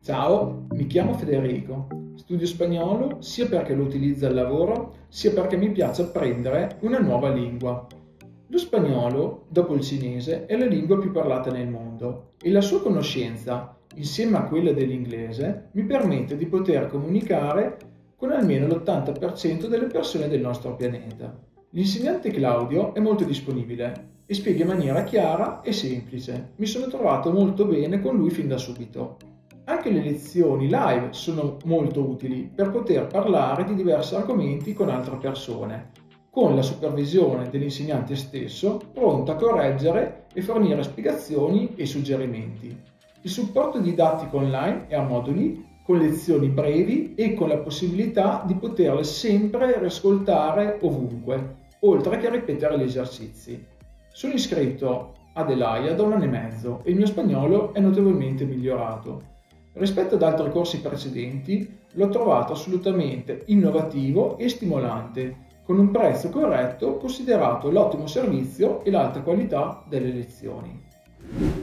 Ciao, mi chiamo Federico, studio spagnolo sia perché lo utilizzo al lavoro, sia perché mi piace apprendere una nuova lingua. Lo spagnolo, dopo il cinese, è la lingua più parlata nel mondo e la sua conoscenza, insieme a quella dell'inglese, mi permette di poter comunicare con almeno l'80% delle persone del nostro pianeta. L'insegnante Claudio è molto disponibile e spiega in maniera chiara e semplice. Mi sono trovato molto bene con lui fin da subito. Anche le lezioni live sono molto utili per poter parlare di diversi argomenti con altre persone, con la supervisione dell'insegnante stesso, pronto a correggere e fornire spiegazioni e suggerimenti. Il supporto didattico online è a moduli, con lezioni brevi e con la possibilità di poterle sempre riascoltare ovunque, oltre che ripetere gli esercizi. Sono iscritto ad Elaia da 1 anno e mezzo e il mio spagnolo è notevolmente migliorato. Rispetto ad altri corsi precedenti, l'ho trovato assolutamente innovativo e stimolante, con un prezzo corretto considerato l'ottimo servizio e l'alta qualità delle lezioni.